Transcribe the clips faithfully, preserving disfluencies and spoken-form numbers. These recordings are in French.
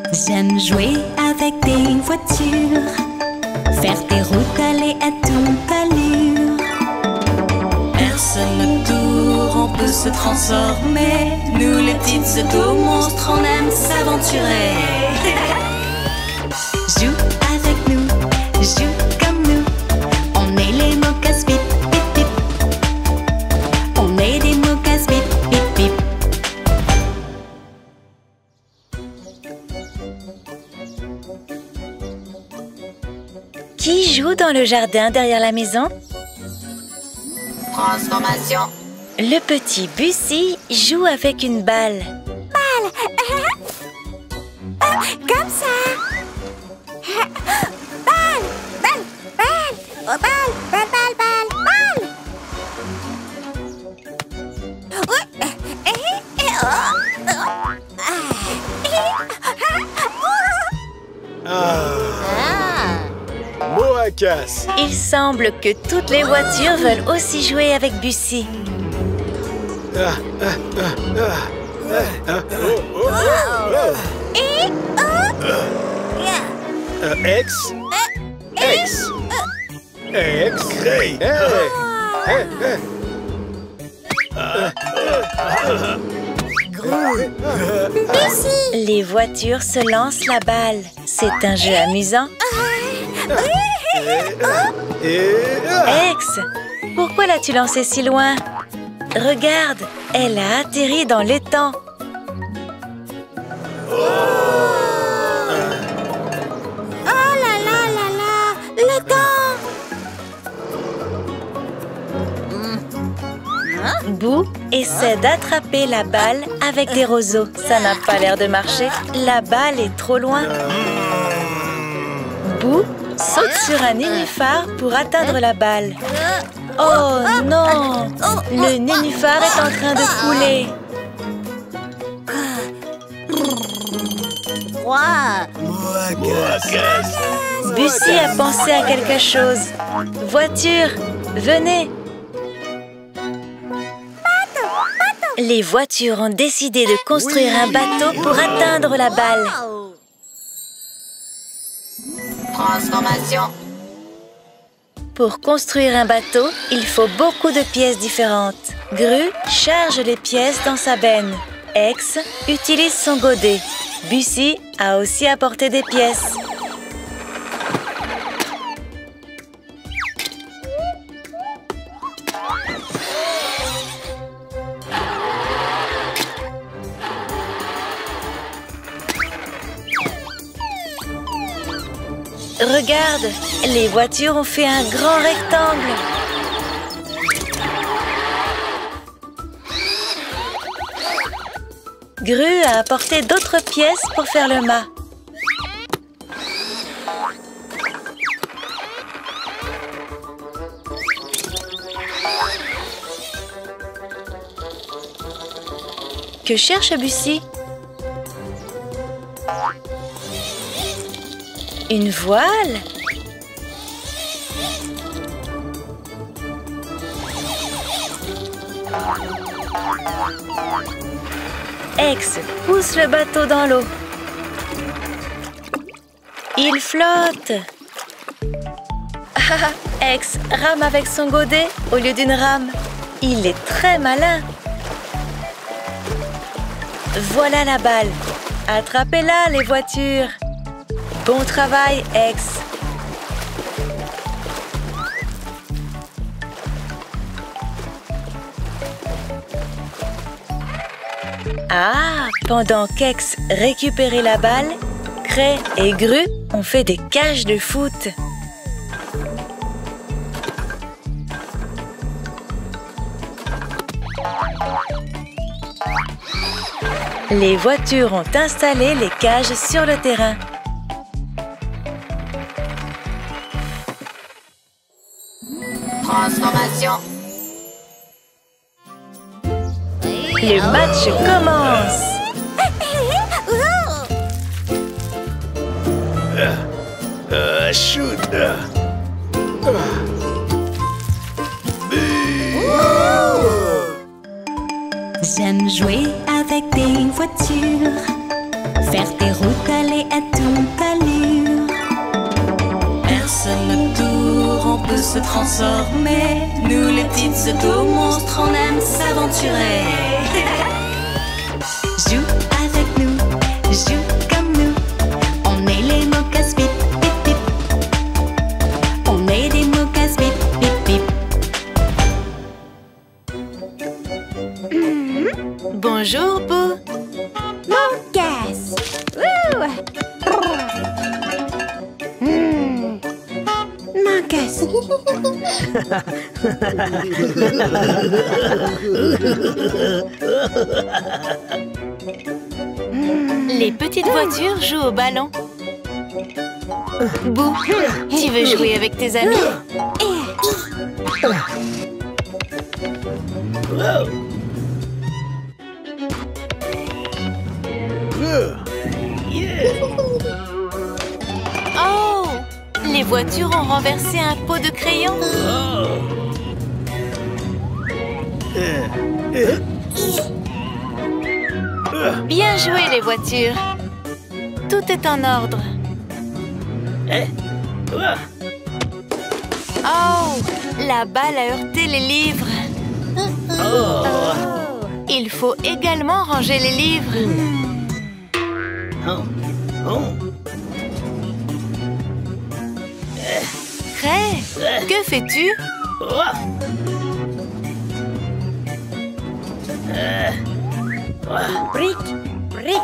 J'aime jouer avec des voitures, faire des routes, aller à toute allure. Personne ne tour, on peut se transformer. Nous les petites auto-monstres, on aime s'aventurer. Joue avec nous, joue comme nous. On est les mocasses bip bip bip. On est des mocasses bip bip bip. Qui joue dans le jardin derrière la maison? Transformation. Le petit Bussy joue avec une balle. Balle. Comme ça. Balle, balle, balle. Oh, balle, balle, balle, balle, balle. Oui. Et, et, oh, oh. Ah. Moacas. Il semble que toutes les voitures veulent aussi jouer avec Bussy. Ah, ah, ah, ah, ah, ah, oh, oh, oh, oh. Et, oh. Euh, X. X. X. Hey. Hey. Hey. Bussy. Les voitures se lancent la balle. C'est un jeu amusant. Et... ah. Ex, pourquoi l'as-tu lancée si loin? Regarde, elle a atterri dans l'étang. Oh là là là là, le temps. Boo essaie d'attraper la balle avec des roseaux. Ça n'a pas l'air de marcher. La balle est trop loin. Boo saute sur un nénuphar pour atteindre la balle. Oh non! Le nénuphar est en train de couler. Froid. Bussy a pensé à quelque chose. Voiture, venez! Les voitures ont décidé de construire un bateau pour atteindre la balle. Transformation. Pour construire un bateau, il faut beaucoup de pièces différentes. Gru charge les pièces dans sa benne. Ex utilise son godet. Bussy a aussi apporté des pièces. Regarde, les voitures ont fait un grand rectangle. Gru a apporté d'autres pièces pour faire le mât. Que cherche Bussy? Une voile? Ex pousse le bateau dans l'eau. Il flotte. Ah, Ex rame avec son godet au lieu d'une rame. Il est très malin. Voilà la balle. Attrapez-la, les voitures. Bon travail, Ex. Ah, pendant qu'Ex récupérait la balle, Cray et Gru ont fait des cages de foot. Les voitures ont installé les cages sur le terrain. Transformation. Le match commence. Uh, shoot. Uh. J'aime jouer avec des voitures, faire des routes, aller se transformer. Nous les petites autos monstres, on aime s'aventurer. Joue avec nous, joue comme nous. On est les mocas bip bip bip. On est des mocas bip bip bip. Bonjour, Boo. Mocas. Wouh. Hmm. Mocas. Les petites voitures jouent au ballon. Boo, tu veux jouer avec tes amis? Oh! Les voitures ont renversé un pot de crayon. Bien joué, les voitures. Tout est en ordre. Oh! La balle a heurté les livres. Il faut également ranger les livres. Ray, que fais-tu? Bric, bric.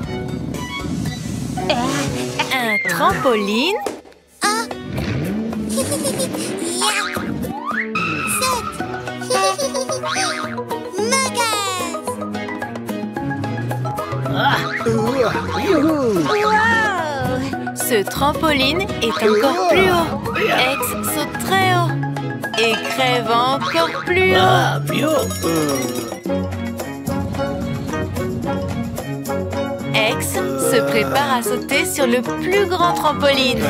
Un trampoline? Ce trampoline est encore plus haut. Ex saute très haut. Et crève encore plus haut. Ex se prépare à sauter sur le plus grand trampoline.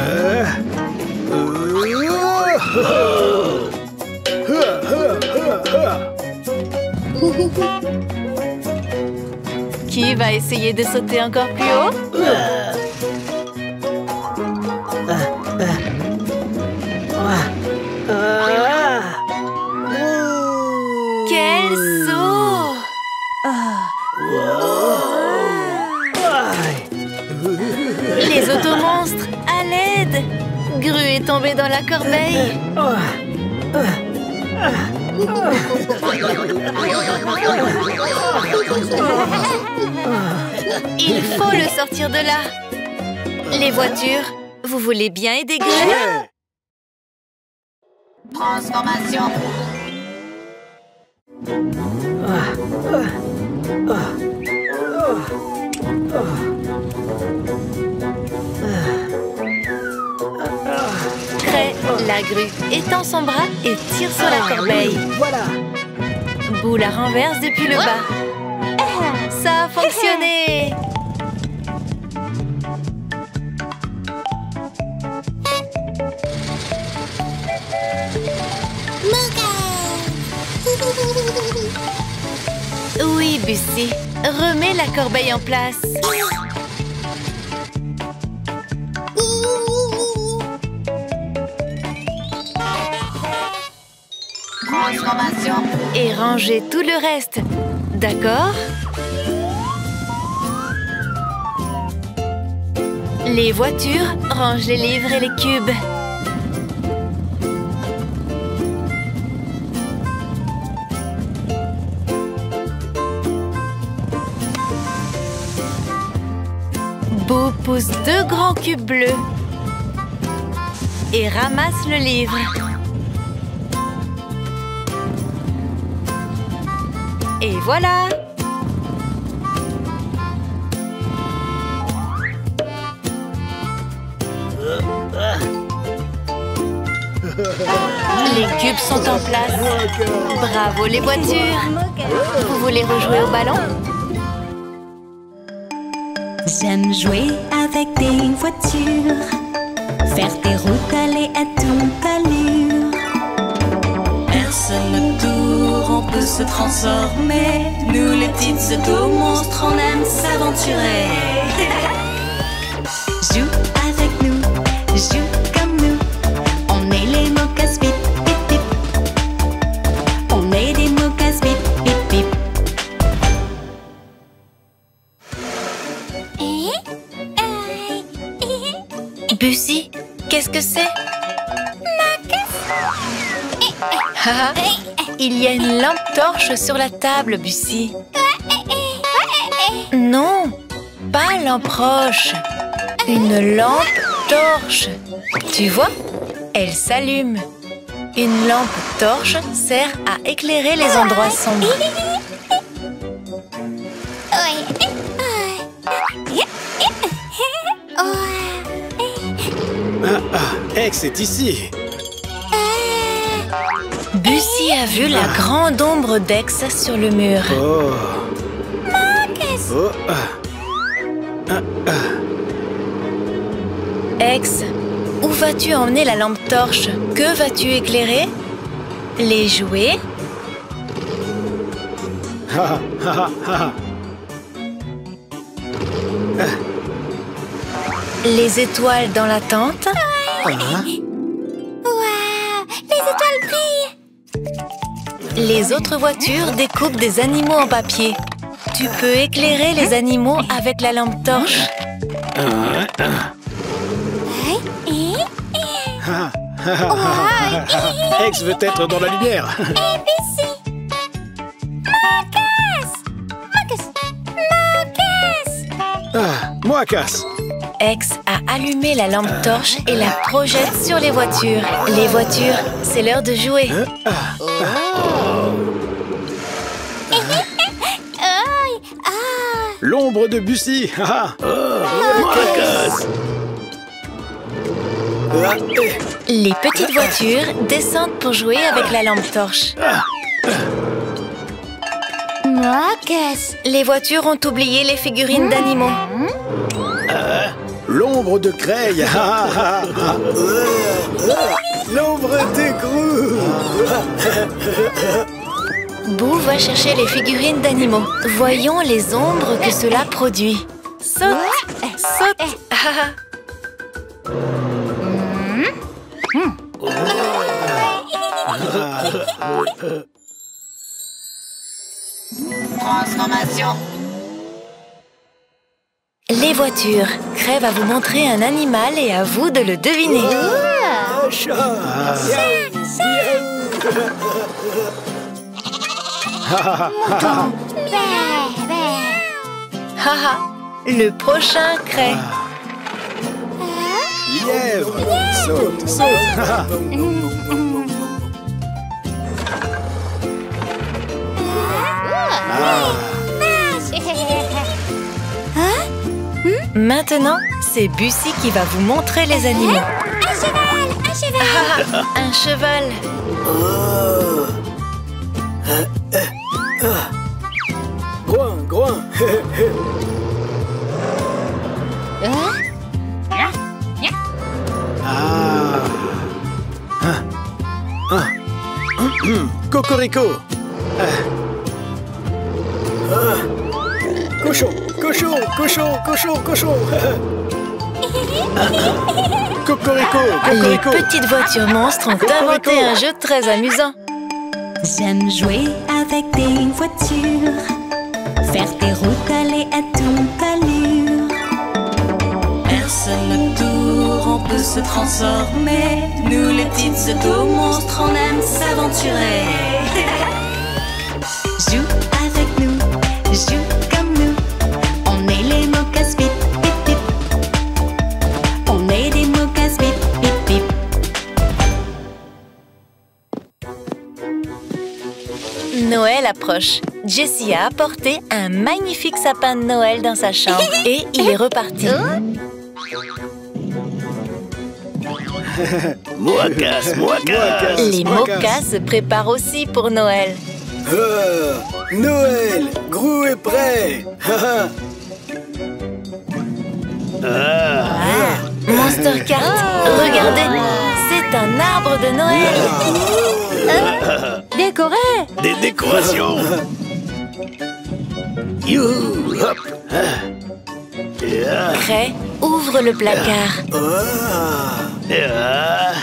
Qui va essayer de sauter encore plus haut? Quel saut! Les automonstres, à l'aide! Gru est tombé dans la corbeille. Il faut le sortir de là. Les voitures, vous voulez bien aider Gru? Transformation. Cray, la grue, étend son bras et tire sur la corbeille. Voilà. Boo la renverse depuis le bas. Ça a fonctionné! Oui, Bussy. Remets la corbeille en place. Transformation. Et rangez tout le reste. D'accord? Les voitures rangent les livres et les cubes. Boo pousse deux grands cubes bleus et ramasse le livre. Et voilà! Les cubes sont en place. Bravo les voitures! Vous voulez rejouer au ballon? J'aime jouer avec des voitures, faire des routes, aller à toute allure. Personne ne tour, on peut se transformer. Nous les petites autos monstres, on aime s'aventurer. Joue avec nous, joue comme nous. On est les mocas bip Bussy, qu'est-ce que c'est? Ah, il y a une lampe torche sur la table, Bussy. Non, pas lampe roche. Une lampe torche. Tu vois, elle s'allume. Une lampe torche sert à éclairer les endroits sombres. Ah, ah, Ex est ici. Bussy a vu la grande ombre d'Ex sur le mur. Oh. Oh. Ah. Ah, ah. Ex, où vas-tu emmener la lampe torche? Que vas-tu éclairer? Les jouets? Ah, ah, ah, ah. Les étoiles dans la tente? Ah. Waouh! Les étoiles brillent! Les autres voitures découpent des animaux en papier. Tu peux éclairer les animaux avec la lampe torche. Ah, ah. Ah, ah, ah, ah. Ex veut être dans la lumière. A B C! Marcus! Marcus! Marcus! Ah, moi casse. Ex a allumé la lampe torche et la projette sur les voitures. Les voitures, c'est l'heure de jouer. Ah, Oh! Ah! l'ombre de Bussy. Ah, ah. Moi casse. Ah, eh. Les petites voitures descendent pour jouer avec la lampe torche. Marcus! Les voitures ont oublié les figurines d'animaux. L'ombre de Creille. Ah, ah, ah. L'ombre de Grou. Boo va chercher les figurines d'animaux. Voyons les ombres que cela produit. Saute! Saute! Ah, Transformation. les voitures. Cray va vous montrer un animal et à vous de le deviner. Un chat. Haha, le prochain Cray. Lièvre. Saute, saute. Maintenant, c'est Bussy qui va vous montrer les animaux. Un cheval! Un cheval! Ah, un cheval. Groin, groin. Ah. Ah. Ah. Cocorico. Ah. Ah. Cochon, cochon, cochon, cochon, cochon. Cocorico, Les cocorico. petites voitures monstres ont inventé un jeu très amusant. J'aime jouer avec des voitures, faire des roues collées à toute allure. Personne ne tour, on peut se transformer. Nous les petites autos monstres, on aime s'aventurer. Joue avec nous, joue comme nous. On est les mocasse bip bip bip. On est des mocasse bip bip bip. Noël approche. Jessie a apporté un magnifique sapin de Noël dans sa chambre et il est reparti. Moi casse, moi casse. Les mocas se préparent aussi pour Noël. Ah, Noël, Grou est prêt. Ah, ah. Monster Kart, regardez, c'est un arbre de Noël. Décoré! Des décorations. Youhou, hop. Ah. Cray ouvre le placard. Ah. Ah.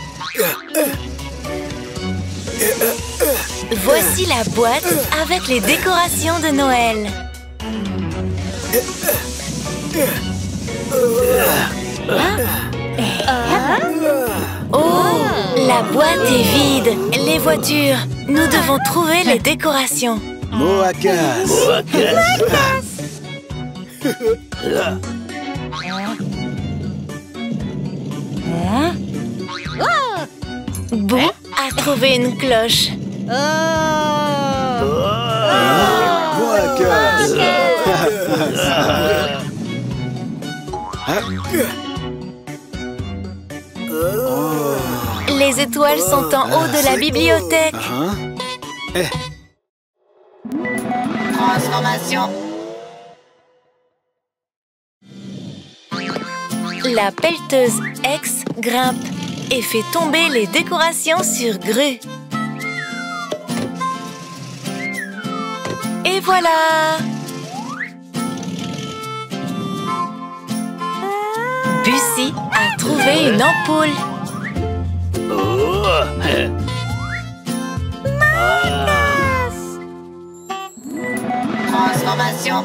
Voici la boîte avec les décorations de Noël. Oh, la boîte est vide. Les voitures. Nous devons trouver les décorations. Moacas. Boo a trouvé une cloche. Moacas. Les étoiles sont en haut de la bibliothèque. Transformation. La pelleteuse X grimpe et fait tomber les décorations sur Gru. Et voilà! Bussy a trouvé une ampoule. Transformation.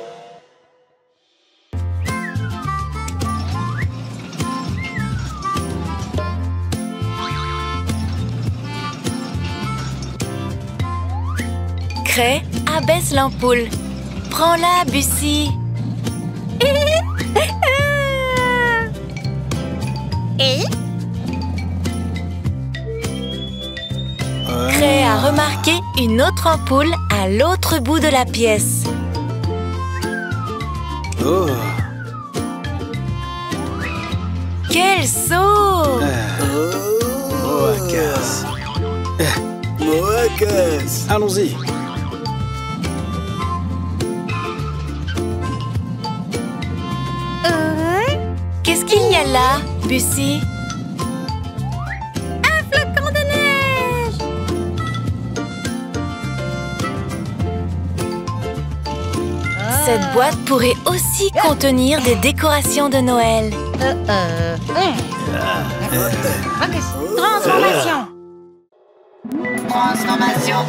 Cray abaisse l'ampoule. Prends-la, Bussy. Cray a remarqué une autre ampoule à l'autre bout de la pièce. Oh. Quel saut! Moacas. Moacas. Allons-y. Qu'est-ce qu'il y a là, Bussy? Un flocon de neige. Cette boîte pourrait aussi contenir des décorations de Noël. Transformation. Transformation.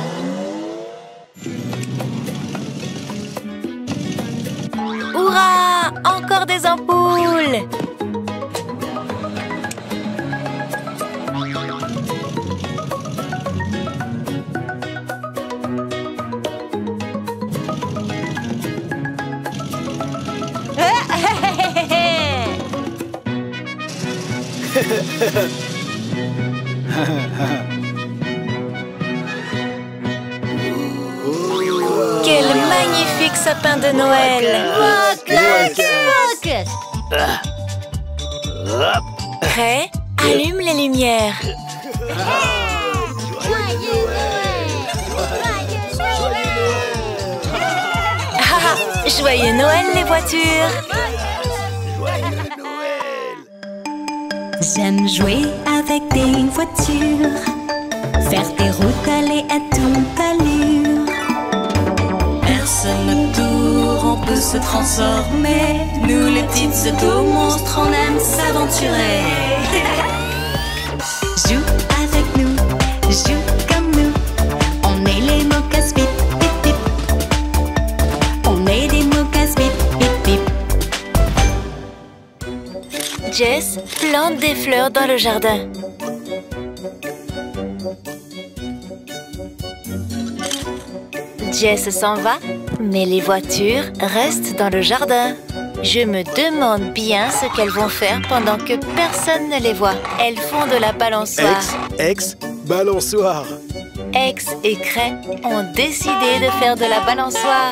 Hurrah! Encore des ampoules! Quel magnifique sapin de Noël! Cray, allume les lumières. Ah, joyeux Noël les voitures! J'aime jouer avec des voitures, faire des routes, aller à toute allure. Personne autour, on peut se transformer. Nous les petites autos monstres, on aime s'aventurer. Joue avec nous, joue comme nous. On est les Moacas, bip bip bip. On est des Moacas, bip bip bip. Jess plante des fleurs dans le jardin. Jess s'en va, mais les voitures restent dans le jardin. Je me demande bien ce qu'elles vont faire pendant que personne ne les voit. Elles font de la balançoire. Ex, ex, balançoire. X et Cray ont décidé de faire de la balançoire.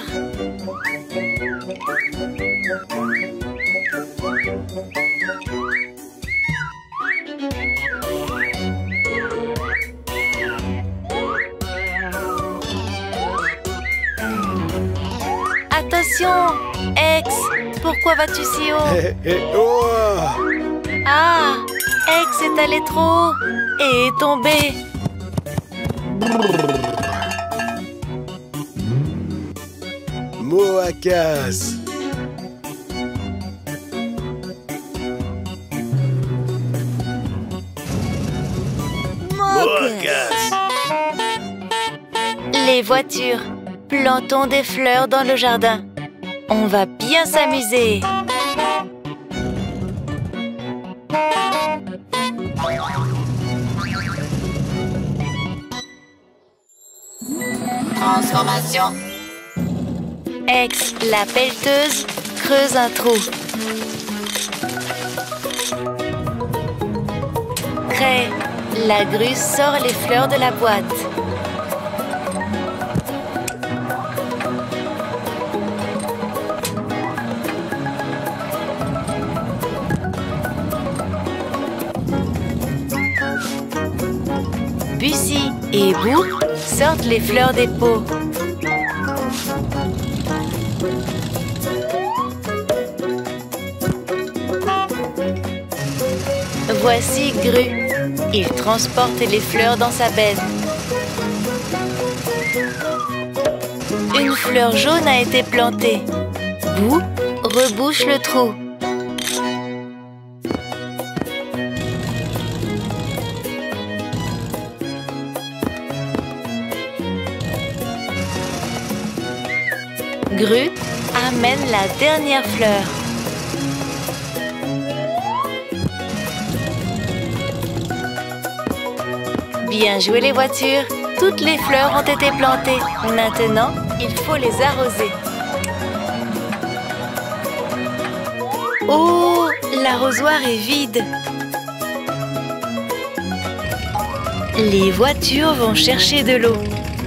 Attention, X, pourquoi vas-tu si haut? Eh, eh, oh. Ah, X est allé trop haut et est tombé. Moacas. Moacas. Les voitures, plantons des fleurs dans le jardin. On va bien s'amuser. Transformation. X, la pelleteuse, creuse un trou. Cray, la grue sort les fleurs de la boîte. Bussy et Boo sortent les fleurs des pots. Voici Grue. Il transporte les fleurs dans sa benne. Une fleur jaune a été plantée. Boo rebouche le trou. Grue amène la dernière fleur. Bien joué les voitures. Toutes les fleurs ont été plantées. Maintenant, il faut les arroser. Oh, l'arrosoir est vide. Les voitures vont chercher de l'eau.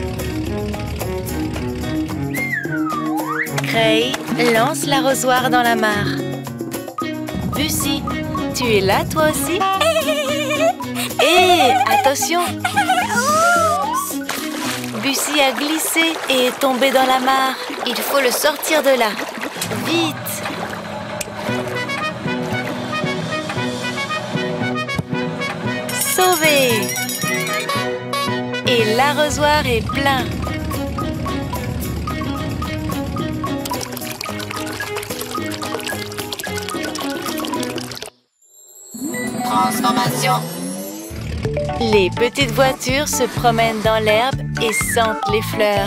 Cray lance l'arrosoir dans la mare. Bussy, tu es là toi aussi? Hé, attention! Bussy a glissé et est tombé dans la mare. Il faut le sortir de là. Vite! Sauvé! Et l'arrosoir est plein. Transformation. Les petites voitures se promènent dans l'herbe et sentent les fleurs.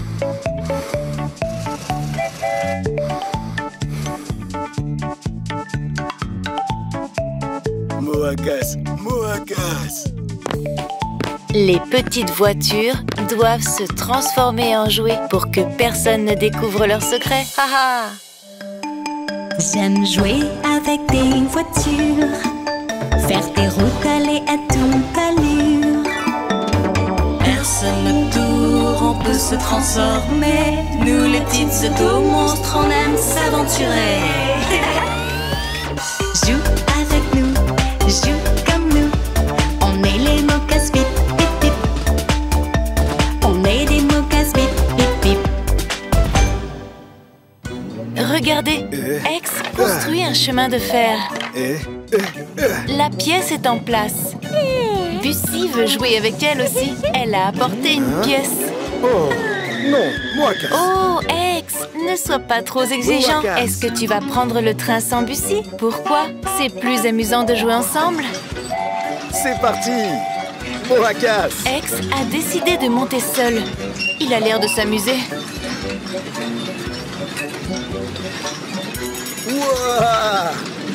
Moakas, Moakas. Les petites voitures doivent se transformer en jouets pour que personne ne découvre leurs secrets. Haha! J'aime jouer avec des voitures, faire des roues collées à toute allure. Personne ne tour, on peut se transformer. Nous les petites auto-monstres, on aime s'aventurer. Joue avec nous, joue comme nous. On est les mocass bip bip bip. On est des mocass bip bip bip. Regardez, X construit un chemin de fer. Et, La pièce est en place. Bussy veut jouer avec elle aussi. Elle a apporté une pièce. oh, non, Moakas. Oh, X, ne sois pas trop exigeant. Moakas. Est-ce que tu vas prendre le train sans Bussy? Pourquoi? C'est plus amusant de jouer ensemble. C'est parti. Moakas. X a décidé de monter seul. Il a l'air de s'amuser. Ouah.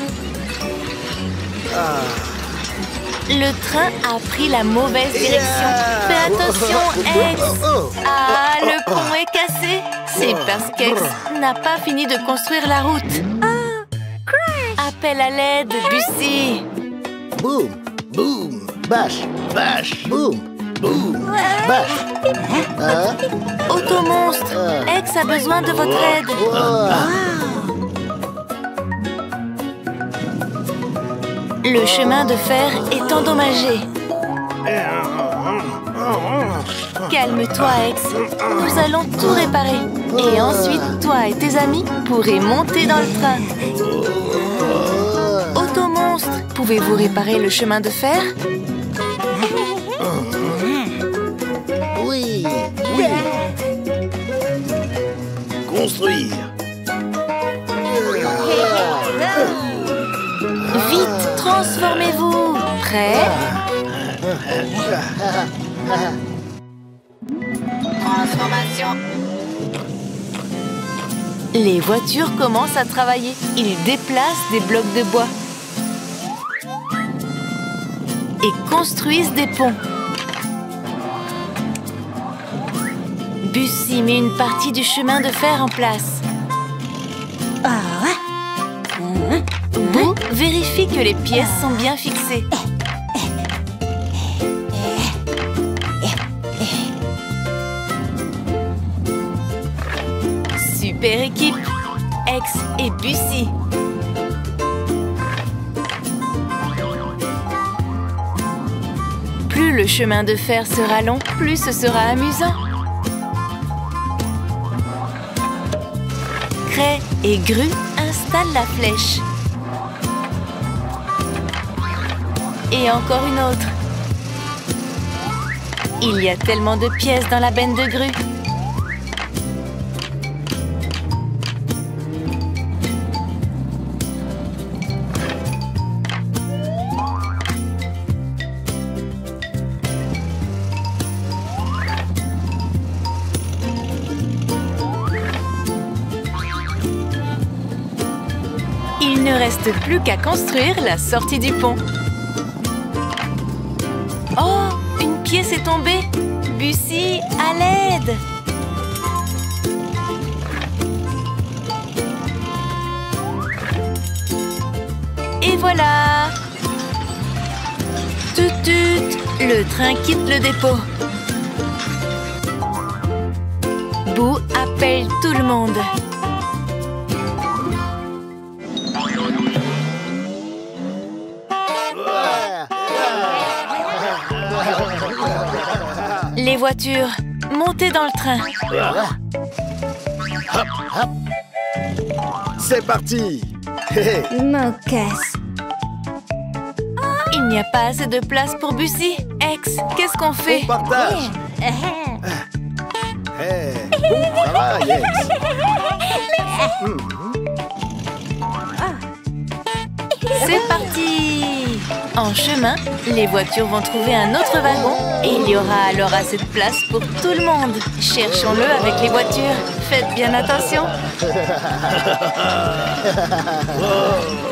Ah. Le train a pris la mauvaise direction. Fais attention, X. Ah, le pont est cassé. C'est parce qu'X n'a pas fini de construire la route. Appelle à l'aide, Bussy. Boum, boum, bash, bash, boum, boum, bash. Hein? Automonstre, X a besoin de votre aide. Ouah. Le chemin de fer est endommagé. Calme-toi, X. Nous allons tout réparer. Et ensuite, toi et tes amis pourrez monter dans le train. Automonstre, pouvez-vous réparer le chemin de fer? Oui, oui. Construire. Vite, transformez-vous. Prêt? Transformation. Les voitures commencent à travailler. Ils déplacent des blocs de bois et construisent des ponts. Bussy met une partie du chemin de fer en place. Boo vérifie que les pièces sont bien fixées. Super équipe, X et Bussy. Plus le chemin de fer sera long, plus ce sera amusant. Cray et Gru installent la flèche. Et encore une autre. Il y a tellement de pièces dans la benne de Gru. Il ne reste plus qu'à construire la sortie du pont. Oh, une pièce est tombée. Bussy, à l'aide! Et voilà! Tut tut, le train quitte le dépôt. Boo appelle tout le monde. Les voitures, montez dans le train. Hop, hop. C'est parti. Mocasse. Il n'y a pas assez de place pour Bussy. X, qu'est-ce qu'on fait? On partage. Hey, bon travail, X. C'est parti! En chemin, les voitures vont trouver un autre wagon et il y aura alors assez de place pour tout le monde. Cherchons-le avec les voitures. Faites bien attention.